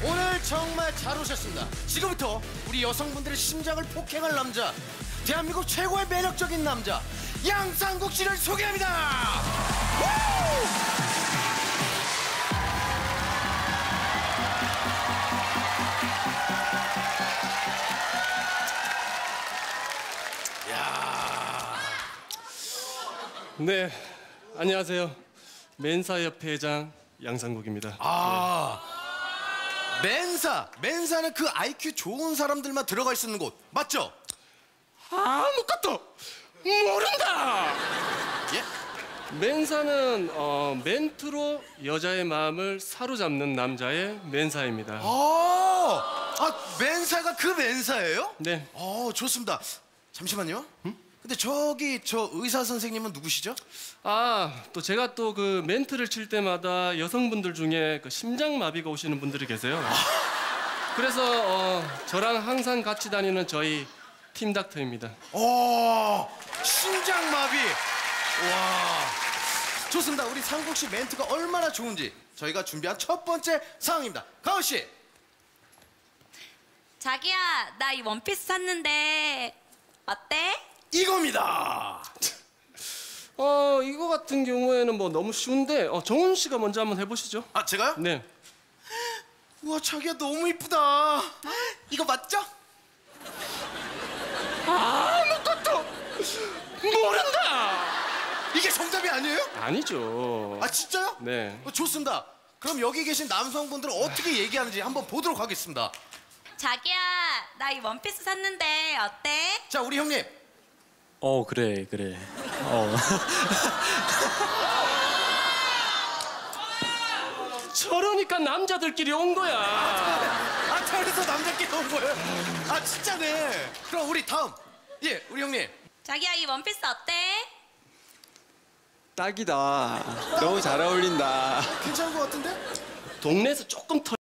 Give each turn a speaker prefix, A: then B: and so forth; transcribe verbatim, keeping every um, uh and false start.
A: 오늘 정말 잘 오셨습니다. 지금부터 우리 여성분들의 심장을 폭행할 남자, 대한민국 최고의 매력적인 남자 양상국 씨를 소개합니다. 야.
B: 네, 안녕하세요. 맨사협회 회장 양상국입니다.
A: 아, 맨사. 맨사는 그 아이큐 좋은 사람들만 들어가 있는 곳 맞죠?
B: 아무것도 모른다.
A: 예?
B: 맨사는 어, 멘트로 여자의 마음을 사로잡는 남자의 맨사입니다.
A: 아, 아 맨사가 그 맨사예요?
B: 네.
A: 어, 좋습니다. 잠시만요. 응? 근데 저기 저 의사 선생님은 누구시죠?
B: 아, 또 제가 또 그 멘트를 칠 때마다 여성분들 중에 그 심장마비가 오시는 분들이 계세요. 그래서 어, 저랑 항상 같이 다니는 저희 팀 닥터입니다.
A: 오, 심장마비. 와, 좋습니다. 우리 상국 씨 멘트가 얼마나 좋은지 저희가 준비한 첫 번째 상황입니다. 가오 씨.
C: 자기야, 나 이 원피스 샀는데 어때?
A: 이겁니다.
B: 어, 이거 같은 경우에는 뭐 너무 쉬운데 어, 정훈 씨가 먼저 한번 해보시죠.
A: 아, 제가요?
B: 네.
A: 우와, 자기야 너무 이쁘다. 이거 맞죠?
B: 아무것도 모른다.
A: 이게 정답이 아니에요?
B: 아니죠.
A: 아, 진짜요?
B: 네.
A: 어, 좋습니다. 그럼 여기 계신 남성분들은 어떻게 얘기하는지 한번 보도록 하겠습니다.
C: 자기야, 나 이 원피스 샀는데 어때?
A: 자, 우리 형님.
D: 어, 그래, 그래. 어.
B: 저러니까 남자들끼리 온 거야.
A: 아, 저래서 남자끼리 온 거예요? 아, 진짜네. 그럼 우리 다음. 예, 우리 형님.
C: 자기야, 이 원피스 어때?
D: 딱이다. 너무 잘 어울린다.
A: 괜찮은 것 같은데?
B: 동네에서 조금 털